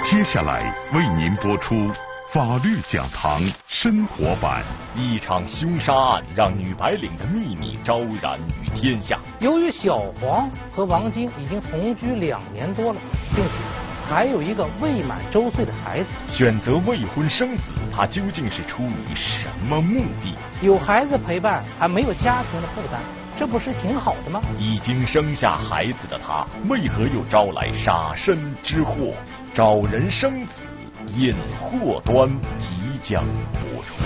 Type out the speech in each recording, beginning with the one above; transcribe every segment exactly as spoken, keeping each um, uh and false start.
接下来为您播出法律讲堂生活版。 一场凶杀案让女白领的秘密昭然于天下。 由于小黄和王晶已经同居两年多了，并且还有一个未满周岁的孩子， 选择未婚生子，他究竟是出于什么目的？ 有孩子陪伴，还没有家庭的负担，这不是挺好的吗？ 已经生下孩子的他，为何又招来杀身之祸？找人生子，引祸端即将播出。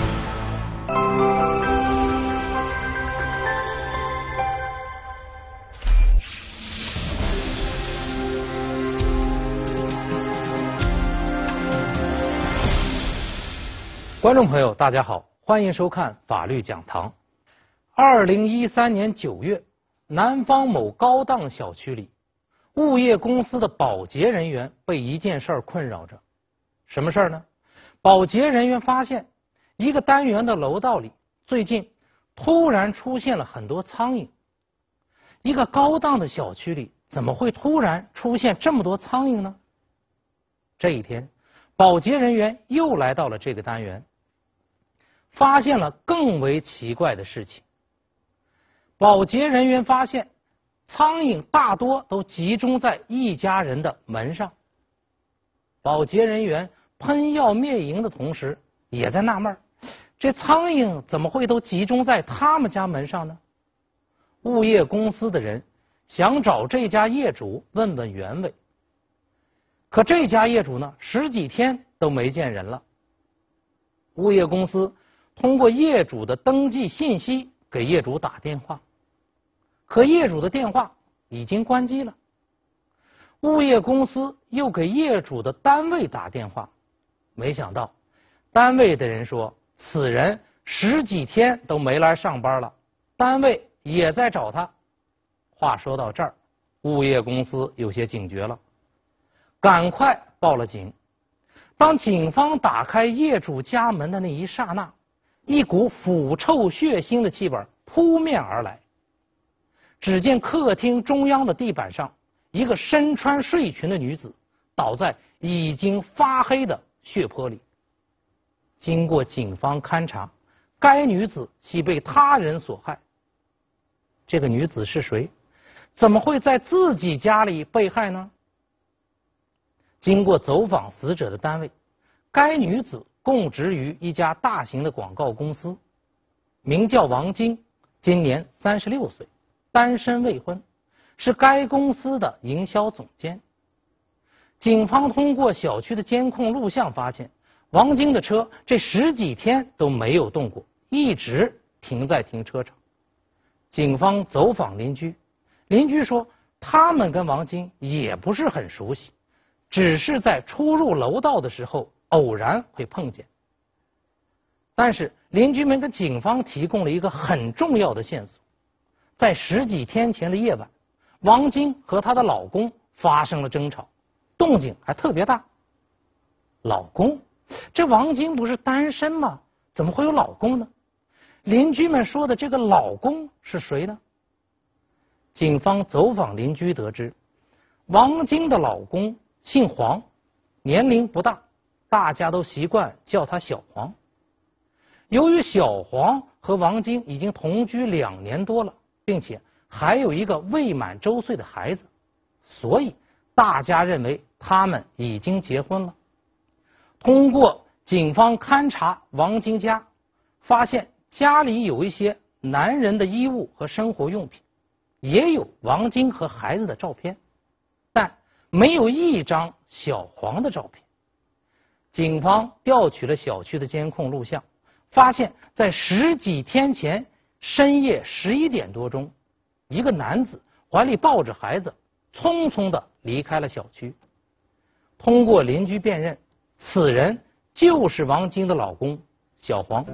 观众朋友，大家好，欢迎收看法律讲堂。二零一三年九月，南方某高档小区里，物业公司的保洁人员被一件事儿困扰着。什么事儿呢？保洁人员发现，一个单元的楼道里最近突然出现了很多苍蝇。一个高档的小区里怎么会突然出现这么多苍蝇呢？这一天，保洁人员又来到了这个单元，发现了更为奇怪的事情。保洁人员发现，苍蝇大多都集中在一家人的门上。保洁人员喷药灭蝇的同时，也在纳闷，这苍蝇怎么会都集中在他们家门上呢？物业公司的人想找这家业主问问原委，可这家业主呢，十几天都没见人了。物业公司通过业主的登记信息给业主打电话，可业主的电话已经关机了。物业公司又给业主的单位打电话，没想到单位的人说此人十几天都没来上班了，单位也在找他。话说到这儿，物业公司有些警觉了，赶快报了警。当警方打开业主家门的那一刹那，一股腐臭血腥的气味扑面而来。只见客厅中央的地板上，一个身穿睡裙的女子倒在已经发黑的血泊里。经过警方勘查，该女子系被他人所害。这个女子是谁？怎么会在自己家里被害呢？经过走访死者的单位，该女子供职于一家大型的广告公司，名叫王晶，今年三十六岁，单身未婚，是该公司的营销总监。警方通过小区的监控录像发现，王晶的车这十几天都没有动过，一直停在停车场。警方走访邻居，邻居说他们跟王晶也不是很熟悉，只是在出入楼道的时候偶然会碰见。但是邻居们跟警方提供了一个很重要的线索，在十几天前的夜晚，王晶和她的老公发生了争吵，动静还特别大。老公？这王晶不是单身吗？怎么会有老公呢？邻居们说的这个老公是谁呢？警方走访邻居得知，王晶的老公姓黄，年龄不大，大家都习惯叫他小黄。由于小黄和王晶已经同居两年多了，并且还有一个未满周岁的孩子，所以大家认为他们已经结婚了。通过警方勘查王晶家，发现家里有一些男人的衣物和生活用品，也有王晶和孩子的照片，但没有一张小黄的照片。警方调取了小区的监控录像，发现在十几天前深夜十一点多钟，一个男子怀里抱着孩子，匆匆地离开了小区。通过邻居辨认，此人就是王晶的老公小黄。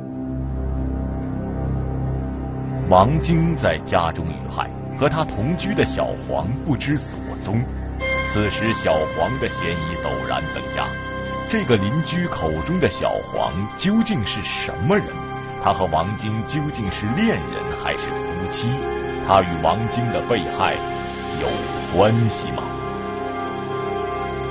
王晶在家中遇害，和他同居的小黄不知所踪。此时小黄的嫌疑陡然增加。这个邻居口中的小黄究竟是什么人？他和王晶究竟是恋人还是夫妻？他与王晶的被害有关系吗？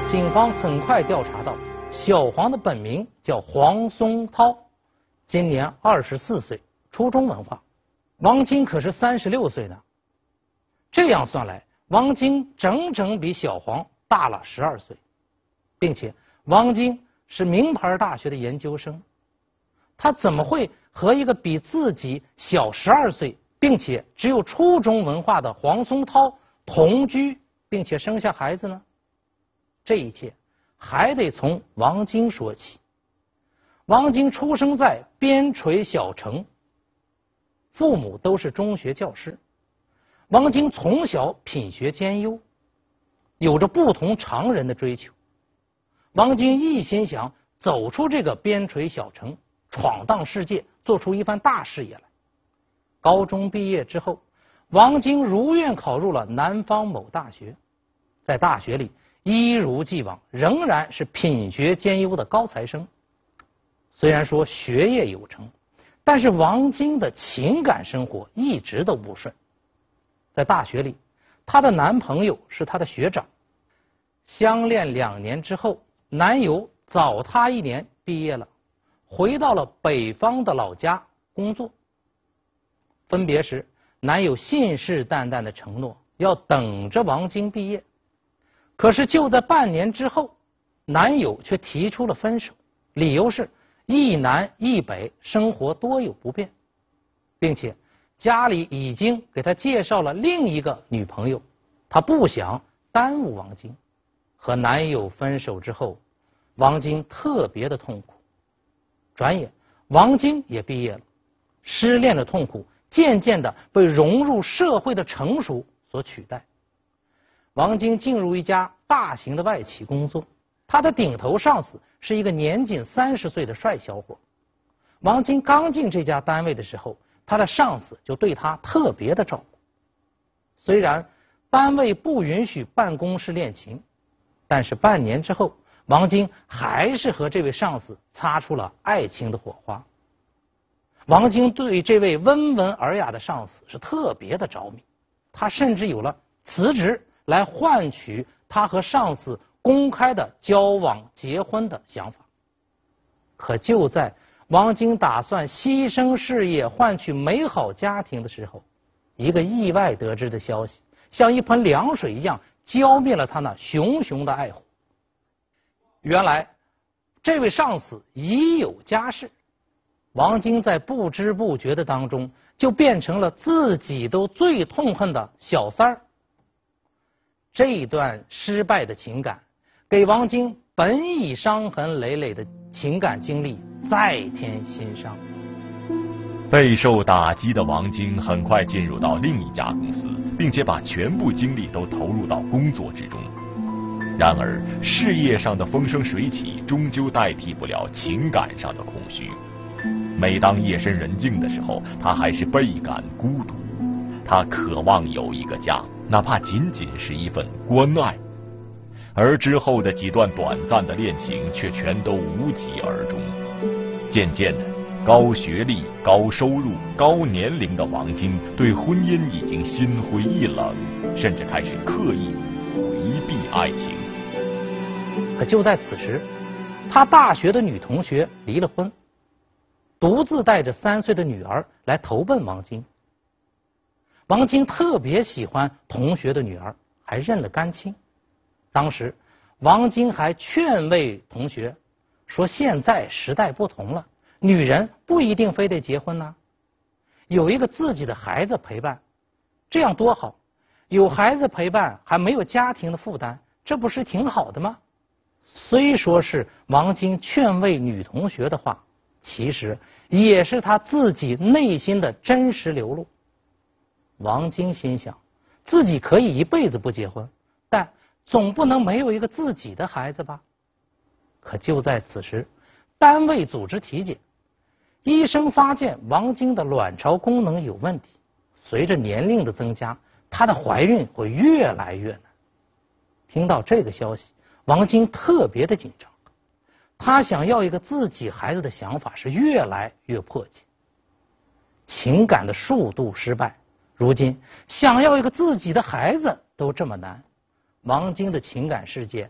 警方很快调查到，小黄的本名叫黄松涛，今年二十四岁，初中文化。王晶可是三十六岁呢。这样算来，王晶整整比小黄大了十二岁，并且王晶是名牌大学的研究生，他怎么会和一个比自己小十二岁，并且只有初中文化的黄松涛同居，并且生下孩子呢？这一切还得从王晶说起。王晶出生在边陲小城，父母都是中学教师。王晶从小品学兼优，有着不同常人的追求。王晶一心想走出这个边陲小城，闯荡世界，做出一番大事业来。高中毕业之后，王晶如愿考入了南方某大学，在大学里一如既往，仍然是品学兼优的高材生。虽然说学业有成，但是王晶的情感生活一直都不顺。在大学里，她的男朋友是她的学长，相恋两年之后，男友早她一年毕业了，回到了北方的老家工作。分别时，男友信誓旦旦的承诺要等着王晶毕业，可是就在半年之后，男友却提出了分手，理由是一南一北，生活多有不便，并且家里已经给他介绍了另一个女朋友，他不想耽误王晶。和男友分手之后，王晶特别的痛苦。转眼王晶也毕业了，失恋的痛苦渐渐的被融入社会的成熟所取代。王晶进入一家大型的外企工作，他的顶头上司是一个年仅三十岁的帅小伙。王晶刚进这家单位的时候，他的上司就对他特别的照顾。虽然单位不允许办公室恋情，但是半年之后，王晶还是和这位上司擦出了爱情的火花。王晶对这位温文尔雅的上司是特别的着迷，他甚至有了辞职来换取他和上司公开的交往结婚的想法。可就在王晶打算牺牲事业换取美好家庭的时候，一个意外得知的消息像一盆凉水一样浇灭了他那熊熊的爱火。原来这位上司已有家室，王晶在不知不觉的当中就变成了自己都最痛恨的小三儿。这一段失败的情感给王晶本已伤痕累累的情感经历再添新伤。 备受打击的王晶很快进入到另一家公司，并且把全部精力都投入到工作之中。然而事业上的风生水起终究代替不了情感上的空虚。每当夜深人静的时候，他还是倍感孤独。他渴望有一个家，哪怕仅仅是一份关爱。而之后的几段短暂的恋情却全都无疾而终。渐渐的，高学历、高收入、高年龄的王晶对婚姻已经心灰意冷，甚至开始刻意回避爱情。 可就在此时，他大学的女同学离了婚，独自带着三岁的女儿来投奔王晶。王晶特别喜欢同学的女儿，还认了干亲。当时王晶还劝慰同学说，现在时代不同了，女人不一定非得结婚呢，有一个自己的孩子陪伴，这样多好，有孩子陪伴还没有家庭的负担，这不是挺好的吗？虽说是王晶劝慰女同学的话，其实也是他自己内心的真实流露。王晶心想，自己可以一辈子不结婚，但总不能没有一个自己的孩子吧。可就在此时，单位组织体检，医生发现王晶的卵巢功能有问题，随着年龄的增加，她的怀孕会越来越难。听到这个消息，王晶特别的紧张，她想要一个自己孩子的想法是越来越迫切。情感的数度失败，如今想要一个自己的孩子都这么难，王晶的情感世界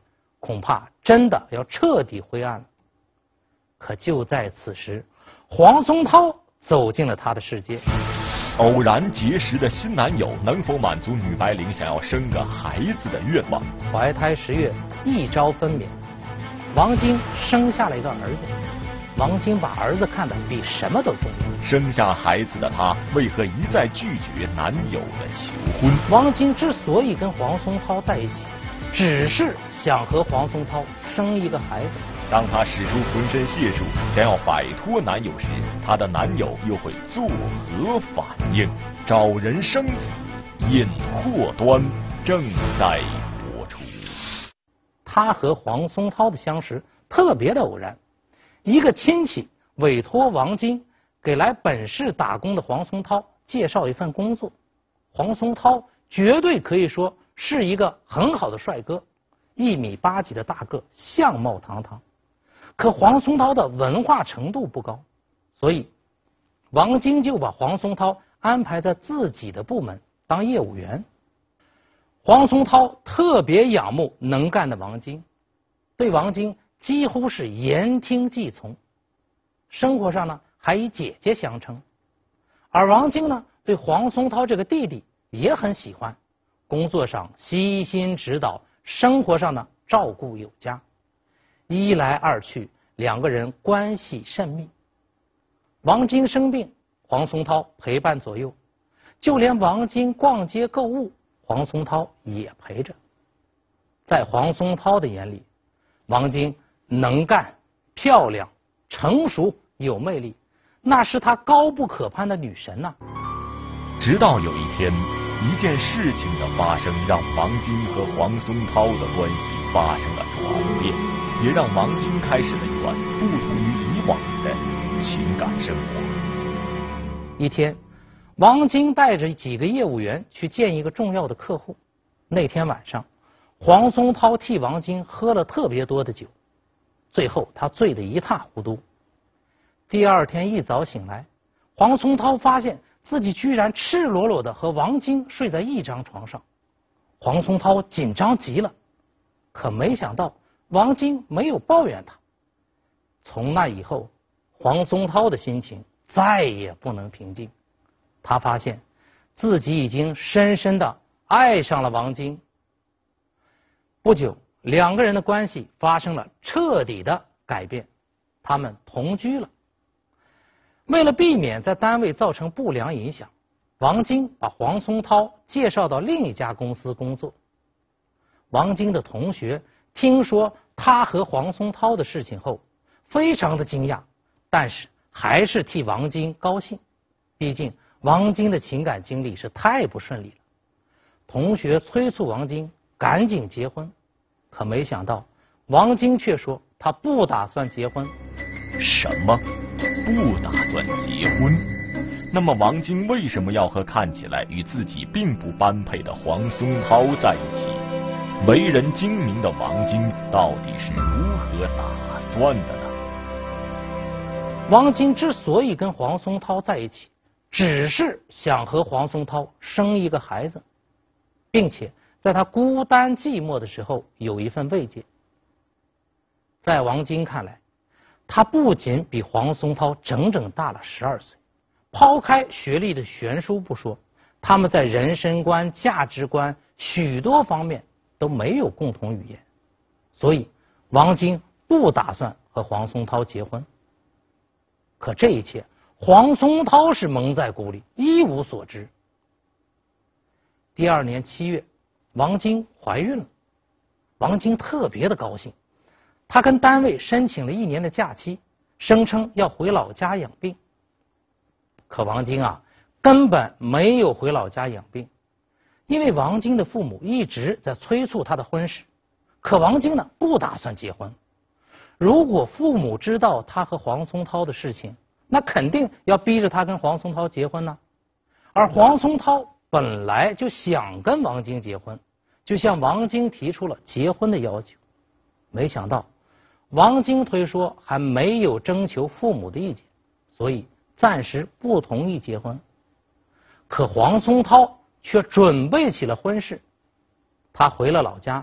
恐怕真的要彻底灰暗了。可就在此时，黄松涛走进了他的世界。 偶然结识的新男友能否满足女白领想要生个孩子的愿望？ 怀胎十月，一朝分娩，王晶生下了一个儿子。王晶把儿子看得比什么都重要。 生下孩子的他为何一再拒绝男友的求婚？ 王晶之所以跟黄松涛在一起，只是想和黄松涛生一个孩子。 当她使出浑身解数想要摆脱男友时，她的男友又会作何反应？找人生子，引祸端正在播出。 她和黄松涛的相识特别的偶然，一个亲戚委托王晶给来本市打工的黄松涛介绍一份工作。黄松涛绝对可以说是一个很好的帅哥，一米八几的大个，相貌堂堂。可黄松涛的文化程度不高，所以王晶就把黄松涛安排在自己的部门当业务员。黄松涛特别仰慕能干的王晶，对王晶几乎是言听计从，生活上呢还以姐姐相称。而王晶呢对黄松涛这个弟弟也很喜欢，工作上悉心指导，生活上呢照顾有加。一来二去，两个人关系甚密。王晶生病，黄松涛陪伴左右，就连王晶逛街购物，黄松涛也陪着。在黄松涛的眼里，王晶能干、漂亮、成熟、有魅力，那是他高不可攀的女神呐、啊。 直到有一天，一件事情的发生，让王晶和黄松涛的关系发生了转变，也让王晶开始了一段不同于以往的情感生活。 一天，王晶带着几个业务员去见一个重要的客户。那天晚上，黄松涛替王晶喝了特别多的酒，最后他醉得一塌糊涂。第二天一早醒来，黄松涛发现自己居然赤裸裸的和王晶睡在一张床上。黄松涛紧张极了，可没想到王晶没有抱怨他。从那以后，黄松涛的心情再也不能平静。他发现自己已经深深的爱上了王晶。不久，两个人的关系发生了彻底的改变，他们同居了。为了避免在单位造成不良影响，王晶把黄松涛介绍到另一家公司工作。王晶的同学听说他和黄松涛的事情后，非常的惊讶，但是还是替王晶高兴，毕竟王晶的情感经历是太不顺利了。同学催促王晶赶紧结婚，可没想到王晶却说他不打算结婚。 什么？不打算结婚？那么王晶为什么要和看起来与自己并不般配的黄松涛在一起？为人精明的王晶到底是如何打算的呢？ 王晶之所以跟黄松涛在一起，只是想和黄松涛生一个孩子，并且在他孤单寂寞的时候有一份慰藉。在王晶看来，他不仅比黄松涛整整大了十二岁，抛开学历的悬殊不说，他们在人生观、价值观许多方面都没有共同语言，所以王晶不打算和黄松涛结婚。可这一切，黄松涛是蒙在鼓里，一无所知。第二年七月，王晶怀孕了，王晶特别的高兴。他跟单位申请了一年的假期，声称要回老家养病。可王晶啊，根本没有回老家养病，因为王晶的父母一直在催促他的婚事。可王晶呢，不打算结婚。如果父母知道他和黄松涛的事情，那肯定要逼着他跟黄松涛结婚呢。而黄松涛本来就想跟王晶结婚，就向王晶提出了结婚的要求。没想到王晶推说还没有征求父母的意见，所以暂时不同意结婚。可黄松涛却准备起了婚事。他回了老家，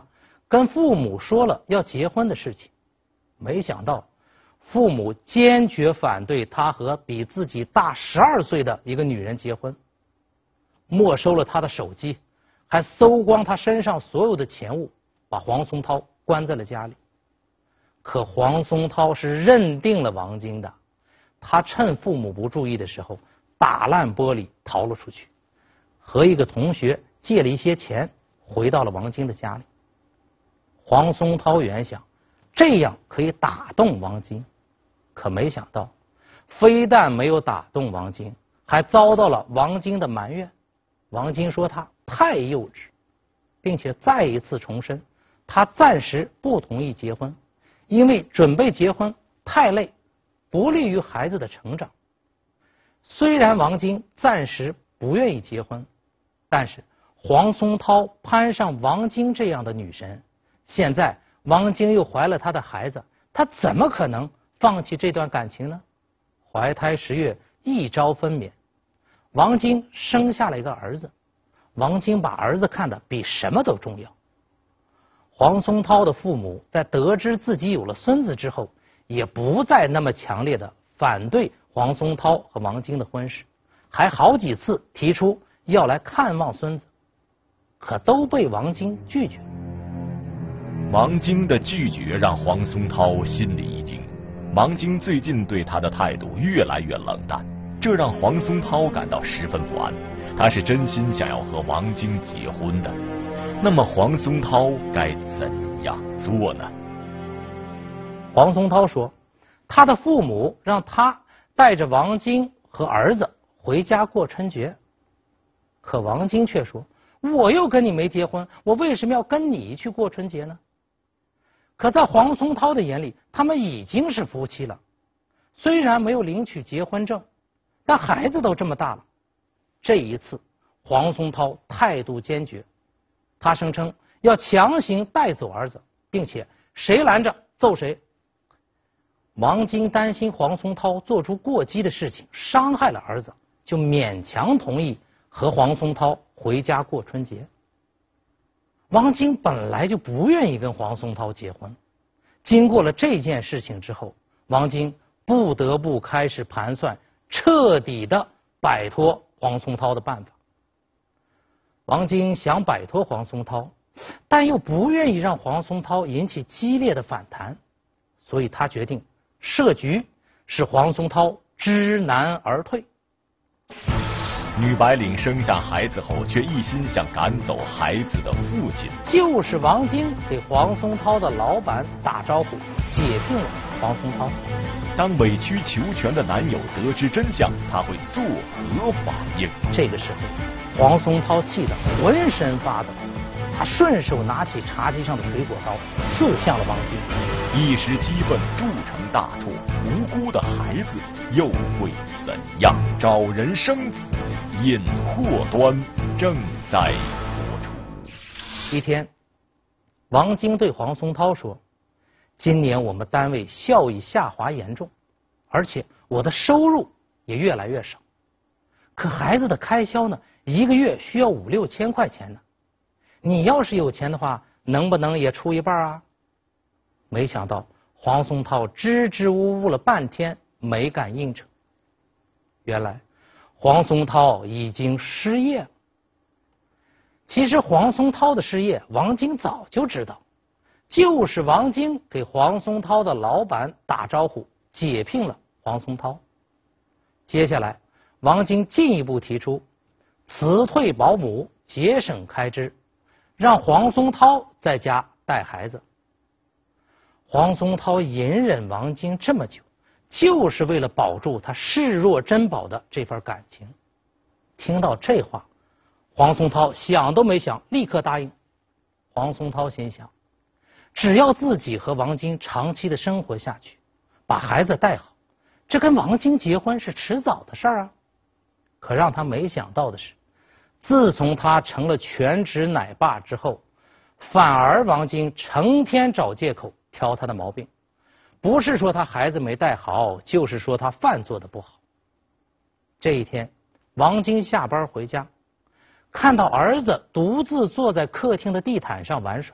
跟父母说了要结婚的事情，没想到父母坚决反对他和比自己大十二岁的一个女人结婚，没收了他的手机，还搜光他身上所有的钱物，把黄松涛关在了家里。可黄松涛是认定了王晶的，他趁父母不注意的时候打烂玻璃逃了出去，和一个同学借了一些钱，回到了王晶的家里。黄松涛原想这样可以打动王晶，可没想到非但没有打动王晶，还遭到了王晶的埋怨。王晶说他太幼稚，并且再一次重申他暂时不同意结婚，因为准备结婚太累，不利于孩子的成长。虽然王晶暂时不愿意结婚，但是黄松涛攀上王晶这样的女神，现在王晶又怀了他的孩子，他怎么可能放弃这段感情呢？怀胎十月，一朝分娩，王晶生下了一个儿子，王晶把儿子看得比什么都重要。黄松涛的父母在得知自己有了孙子之后，也不再那么强烈的反对黄松涛和王晶的婚事，还好几次提出要来看望孙子，可都被王晶拒绝。 王晶的拒绝让黄松涛心里一惊，王晶最近对他的态度越来越冷淡，这让黄松涛感到十分不安。他是真心想要和王晶结婚的，那么黄松涛该怎样做呢？ 黄松涛说，他的父母让他带着王晶和儿子回家过春节，可王晶却说，我又跟你没结婚，我为什么要跟你去过春节呢？可在黄松涛的眼里，他们已经是夫妻了，虽然没有领取结婚证，但孩子都这么大了。这一次黄松涛态度坚决，他声称要强行带走儿子，并且谁拦着揍谁。王晶担心黄松涛做出过激的事情伤害了儿子，就勉强同意和黄松涛回家过春节。王晶本来就不愿意跟黄松涛结婚，经过了这件事情之后，王晶不得不开始盘算彻底的摆脱黄松涛的办法。王晶想摆脱黄松涛，但又不愿意让黄松涛引起激烈的反弹，所以他决定设局使黄松涛知难而退。 女白领生下孩子后，却一心想赶走孩子的父亲。 就是王晶给黄松涛的老板打招呼，解聘了黄松涛。 当委曲求全的男友得知真相，他会作何反应？ 这个时候，黄松涛气得浑身发抖，他顺手拿起茶几上的水果刀，刺向了王晶。 一时激愤铸成大错，无辜的孩子又会怎样？找人生子，引祸端正在播出。 一天，王晶对黄松涛说，今年我们单位效益下滑严重，而且我的收入也越来越少，可孩子的开销呢，一个月需要五六千块钱呢。你要是有钱的话，能不能也出一半啊？没想到黄松涛支支吾吾了半天，没敢应承。原来黄松涛已经失业了。其实黄松涛的失业，王晶早就知道，就是王晶给黄松涛的老板打招呼，解聘了黄松涛。接下来，王晶进一步提出辞退保姆，节省开支，让黄松涛在家带孩子。黄松涛隐忍王晶这么久，就是为了保住他视若珍宝的这份感情。听到这话，黄松涛想都没想，立刻答应。黄松涛心想，只要自己和王晶长期的生活下去，把孩子带好，这跟王晶结婚是迟早的事儿啊。可让他没想到的是，自从他成了全职奶爸之后，反而王晶成天找借口挑他的毛病，不是说他孩子没带好，就是说他饭做得不好。这一天，王晶下班回家，看到儿子独自坐在客厅的地毯上玩耍，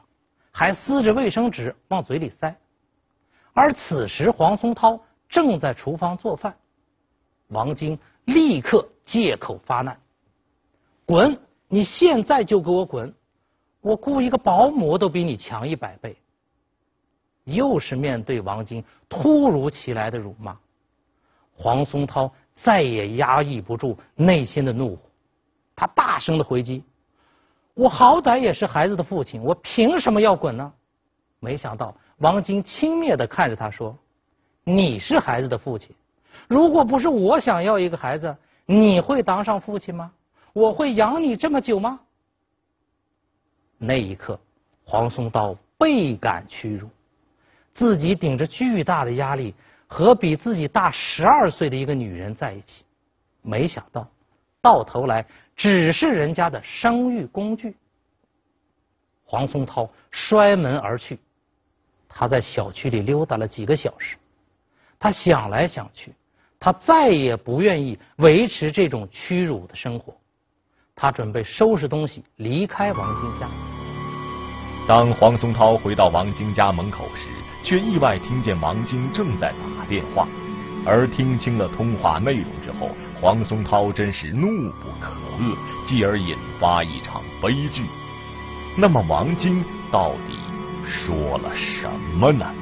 还撕着卫生纸往嘴里塞。而此时黄松涛正在厨房做饭，王晶立刻借口发难：“滚！你现在就给我滚！我雇一个保姆都比你强一百倍。”又是面对王晶突如其来的辱骂，黄松涛再也压抑不住内心的怒火，他大声的回击：“我好歹也是孩子的父亲，我凭什么要滚呢？”没想到王晶轻蔑地看着他说：“你是孩子的父亲，如果不是我想要一个孩子，你会当上父亲吗？我会养你这么久吗？”那一刻，黄松涛倍感屈辱，自己顶着巨大的压力和比自己大十二岁的一个女人在一起，没想到到头来只是人家的生育工具。黄松涛摔门而去。他在小区里溜达了几个小时，他想来想去，他再也不愿意维持这种屈辱的生活。他准备收拾东西离开王晶家。 当黄松涛回到王晶家门口时，却意外听见王晶正在打电话。而听清了通话内容之后，黄松涛真是怒不可遏，继而引发一场悲剧。那么王晶到底说了什么呢？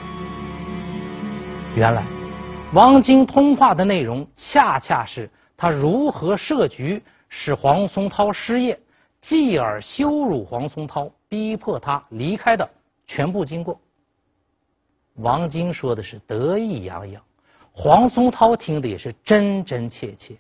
原来王晶通话的内容恰恰是他如何设局使黄松涛失业，继而羞辱黄松涛，逼迫他离开的全部经过。王晶说的是得意洋洋，黄松涛听的也是真真切切。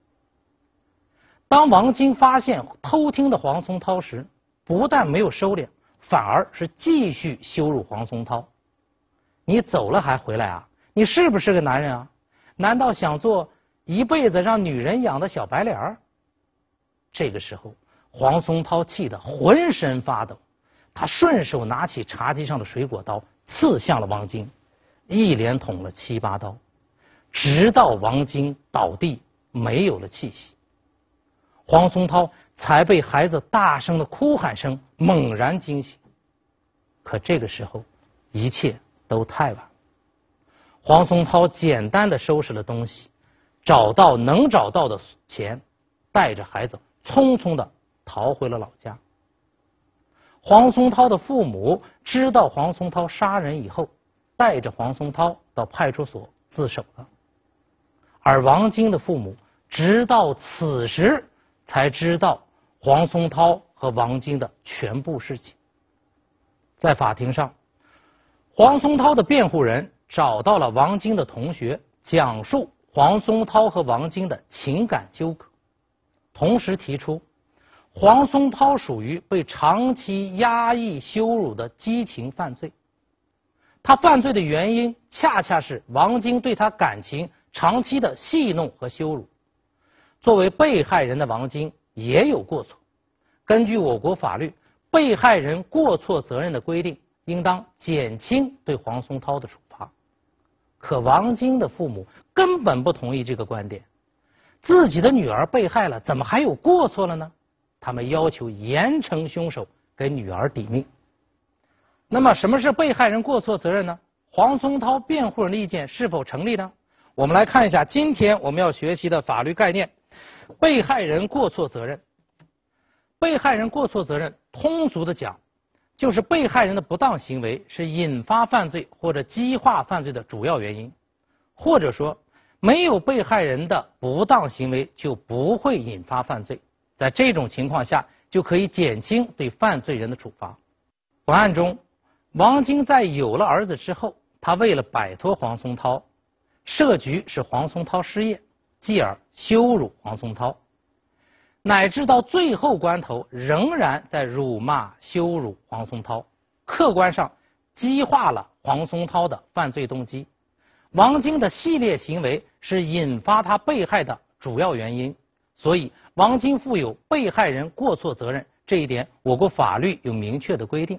当王晶发现偷听的黄松涛时，不但没有收敛，反而是继续羞辱黄松涛：“你走了还回来啊？你是不是个男人啊？难道想做一辈子让女人养的小白脸儿？”这个时候，黄松涛气得浑身发抖，他顺手拿起茶几上的水果刀，刺向了王晶，一连捅了七八刀，直到王晶倒地没有了气息。黄松涛才被孩子大声的哭喊声猛然惊醒。可这个时候，一切都太晚。黄松涛简单的收拾了东西，找到能找到的钱，带着孩子匆匆的逃回了老家。黄松涛的父母知道黄松涛杀人以后，带着黄松涛到派出所自首了。而王晶的父母直到此时才知道黄松涛和王晶的全部事情。在法庭上，黄松涛的辩护人找到了王晶的同学，讲述黄松涛和王晶的情感纠葛，同时提出黄松涛属于被长期压抑羞辱的激情犯罪，他犯罪的原因恰恰是王晶对他感情长期的戏弄和羞辱。作为被害人的王晶也有过错，根据我国法律，被害人过错责任的规定，应当减轻对黄松涛的处罚。可王晶的父母根本不同意这个观点，自己的女儿被害了，怎么还有过错了呢？他们要求严惩凶手，给女儿抵命。那么什么是被害人过错责任呢？黄松涛辩护人的意见是否成立呢？我们来看一下今天我们要学习的法律概念：被害人过错责任。被害人过错责任，通俗的讲，就是被害人的不当行为是引发犯罪或者激化犯罪的主要原因，或者说没有被害人的不当行为就不会引发犯罪，在这种情况下就可以减轻对犯罪人的处罚。本案中，王晶在有了儿子之后，他为了摆脱黄松涛，设局使黄松涛失业，继而羞辱黄松涛，乃至到最后关头仍然在辱骂羞辱黄松涛，客观上激化了黄松涛的犯罪动机。王晶的系列行为是引发他被害的主要原因，所以王晶负有被害人过错责任，这一点我国法律有明确的规定。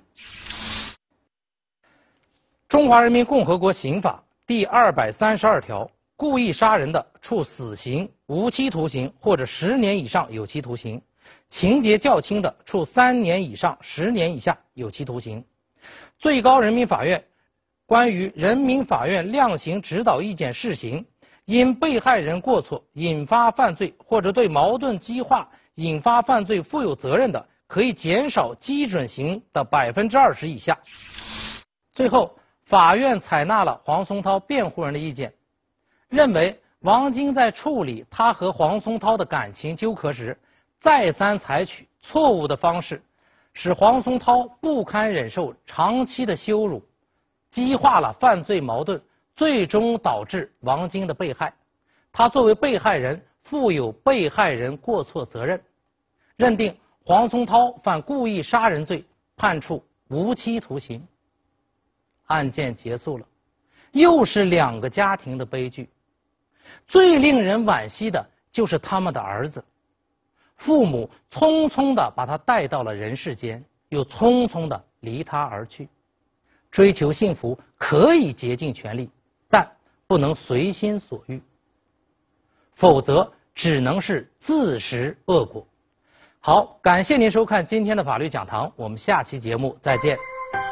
中华人民共和国刑法第二百三十二条，故意杀人的，处死刑、无期徒刑或者十年以上有期徒刑；情节较轻的，处三年以上十年以下有期徒刑。 最高人民法院关于人民法院量刑指导意见试行，因被害人过错引发犯罪或者对矛盾激化引发犯罪负有责任的，可以减少基准刑的百分之二十以下。最后，法院采纳了黄松涛辩护人的意见，认为王晶在处理他和黄松涛的感情纠葛时，再三采取错误的方式，使黄松涛不堪忍受长期的羞辱，激化了犯罪矛盾，最终导致王晶的被害。他作为被害人，负有被害人过错责任，认定黄松涛犯故意杀人罪，判处无期徒刑。案件结束了，又是两个家庭的悲剧。最令人惋惜的就是他们的儿子，父母匆匆地把他带到了人世间，又匆匆地离他而去。追求幸福可以竭尽全力，但不能随心所欲，否则只能是自食恶果。好，感谢您收看今天的法律讲堂，我们下期节目再见。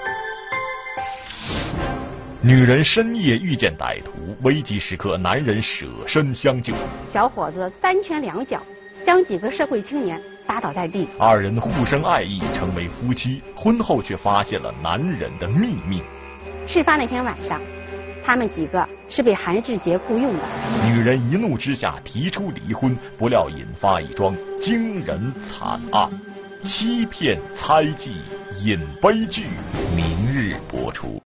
女人深夜遇见歹徒，危急时刻男人舍身相救。 小伙子三拳两脚将几个社会青年打倒在地， 二人互生爱意，成为夫妻，婚后却发现了男人的秘密。 事发那天晚上，他们几个是被韩世杰雇佣的。 女人一怒之下提出离婚，不料引发一桩惊人惨案，欺骗猜忌引悲剧。明日播出。